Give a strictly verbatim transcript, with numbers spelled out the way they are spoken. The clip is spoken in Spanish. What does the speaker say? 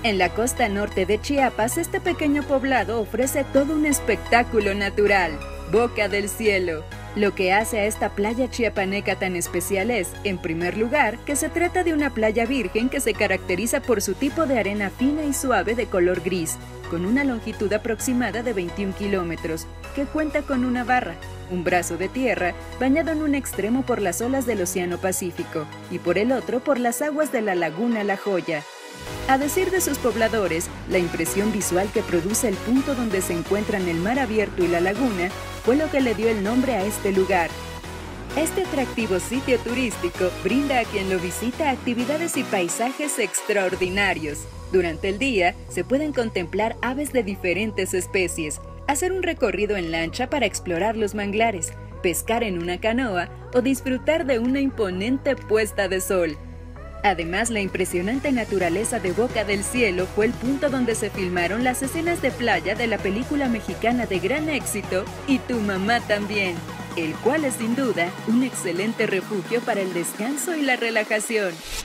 En la costa norte de Chiapas, este pequeño poblado ofrece todo un espectáculo natural, Boca del Cielo. Lo que hace a esta playa chiapaneca tan especial es, en primer lugar, que se trata de una playa virgen que se caracteriza por su tipo de arena fina y suave de color gris, con una longitud aproximada de veintiún kilómetros, que cuenta con una barra, un brazo de tierra, bañado en un extremo por las olas del Océano Pacífico y por el otro por las aguas de la laguna La Joya. A decir de sus pobladores, la impresión visual que produce el punto donde se encuentran el mar abierto y la laguna fue lo que le dio el nombre a este lugar. Este atractivo sitio turístico brinda a quien lo visita actividades y paisajes extraordinarios. Durante el día se pueden contemplar aves de diferentes especies, hacer un recorrido en lancha para explorar los manglares, pescar en una canoa o disfrutar de una imponente puesta de sol. Además, la impresionante naturaleza de Boca del Cielo fue el punto donde se filmaron las escenas de playa de la película mexicana de gran éxito Y tu mamá también, el cual es sin duda un excelente refugio para el descanso y la relajación.